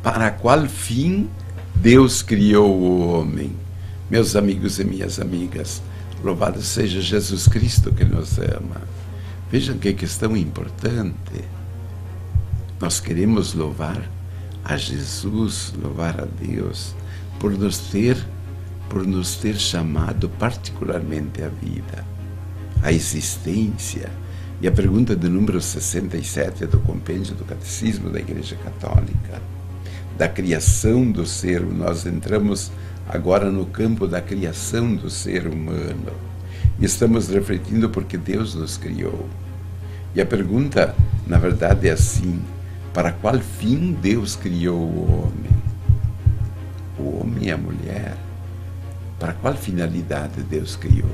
Para qual fim Deus criou o homem? Meus amigos e minhas amigas, louvado seja Jesus Cristo que nos ama. Vejam que questão importante. Nós queremos louvar a Jesus, louvar a Deus, por nos ter chamado particularmente a vida, a existência. E a pergunta de número 67 do compêndio do Catecismo da Igreja Católica, da criação do ser, nós entramos agora no campo da criação do ser humano. E estamos refletindo porque Deus nos criou. E a pergunta, na verdade, é assim: para qual fim Deus criou o homem? O homem e a mulher. Para qual finalidade Deus criou?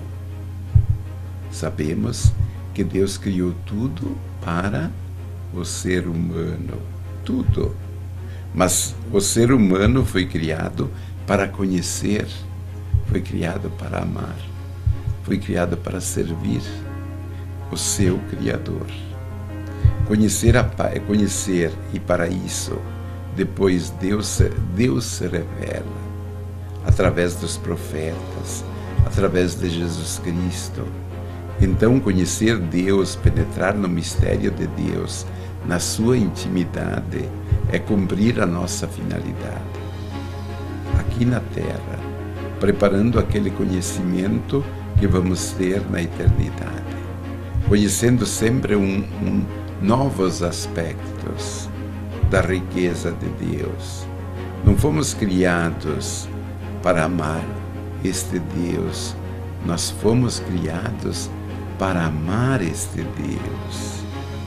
Sabemos que Deus criou tudo para o ser humano. Tudo. Mas o ser humano foi criado para conhecer, foi criado para amar, foi criado para servir o seu Criador. Conhecer e para isso, depois Deus se revela através dos profetas, através de Jesus Cristo. Então, conhecer Deus, penetrar no mistério de Deus, na sua intimidade, é cumprir a nossa finalidade aqui na Terra, preparando aquele conhecimento que vamos ter na eternidade, conhecendo sempre novos aspectos da riqueza de Deus. Não fomos criados para amar este Deus, nós fomos criados para amar este Deus.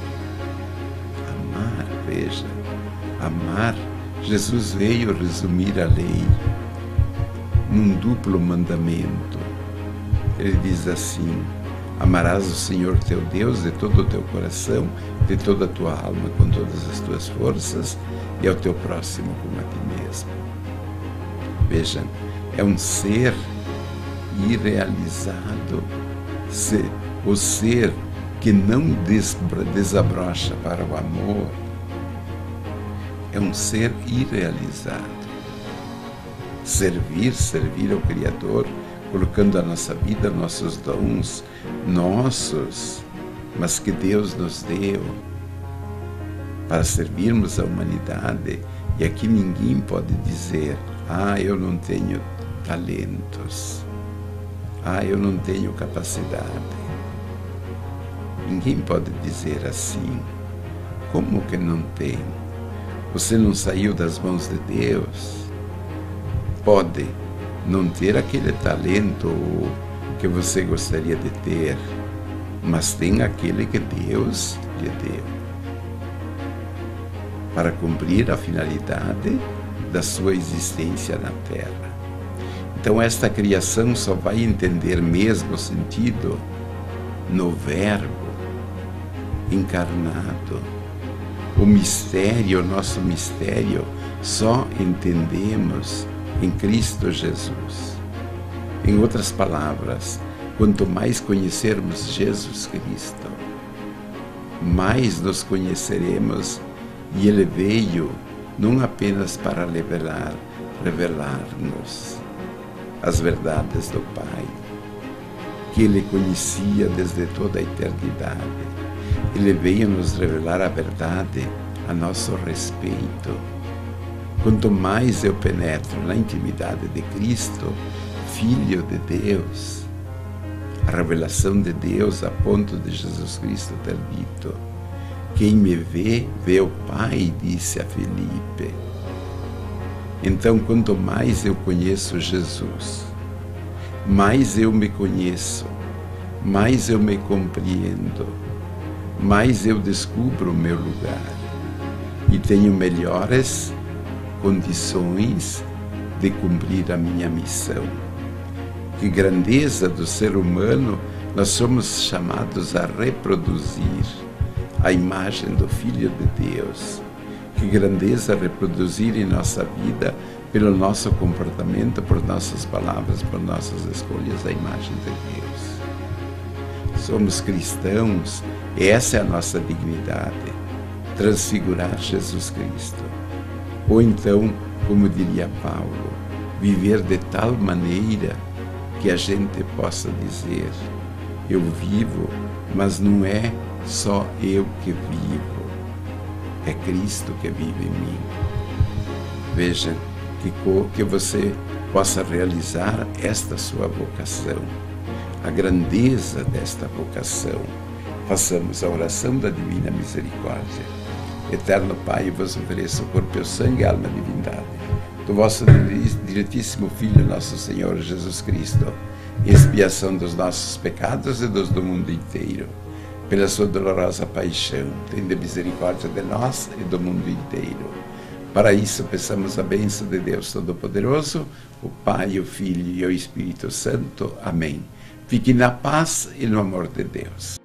Amar, veja, amar. Jesus veio resumir a lei num duplo mandamento. Ele diz assim: amarás o Senhor teu Deus de todo o teu coração, de toda a tua alma, com todas as tuas forças, e ao teu próximo como a ti mesmo. Vejam, é um ser irrealizado, o ser que não desabrocha para o amor, é um ser irrealizado. Servir ao Criador, colocando a nossa vida, nossos dons, mas que Deus nos deu para servirmos a humanidade. E aqui ninguém pode dizer: eu não tenho talentos, eu não tenho capacidade. Ninguém pode dizer assim. Como que não tem? Você não saiu das mãos de Deus? Pode não ter aquele talento que você gostaria de ter, mas tem aquele que Deus lhe deu para cumprir a finalidade da sua existência na Terra. Então esta criação só vai entender mesmo o sentido no Verbo encarnado. O mistério, o nosso mistério, só entendemos em Cristo Jesus. Em outras palavras, quanto mais conhecermos Jesus Cristo, mais nos conheceremos, e Ele veio não apenas para revelar-nos as verdades do Pai, que Ele conhecia desde toda a eternidade. Ele veio nos revelar a verdade a nosso respeito. Quanto mais eu penetro na intimidade de Cristo, Filho de Deus, a revelação de Deus a ponto de Jesus Cristo ter dito: quem me vê, vê o Pai, disse a Felipe. Então, quanto mais eu conheço Jesus, mais eu me conheço, mais eu me compreendo, mais eu descubro o meu lugar e tenho melhores condições de cumprir a minha missão. Que grandeza do ser humano, nós somos chamados a reproduzir a imagem do Filho de Deus. Que grandeza reproduzir em nossa vida, pelo nosso comportamento, por nossas palavras, por nossas escolhas, a imagem de Deus. Somos cristãos, e essa é a nossa dignidade: transfigurar Jesus Cristo. Ou então, como diria Paulo, viver de tal maneira que a gente possa dizer: eu vivo, mas não é só eu que vivo, é Cristo que vive em mim. Veja, que você possa realizar esta sua vocação, a grandeza desta vocação. Façamos a oração da Divina Misericórdia. Eterno Pai, eu vos ofereço o corpo, o sangue e a alma e divindade do vosso diletíssimo Filho, nosso Senhor Jesus Cristo, em expiação dos nossos pecados e dos do mundo inteiro. Pela sua dolorosa paixão, tende misericórdia de nós e do mundo inteiro. Para isso, peçamos a bênção de Deus Todo-Poderoso, o Pai, o Filho e o Espírito Santo. Amém. Fique na paz e no amor de Deus.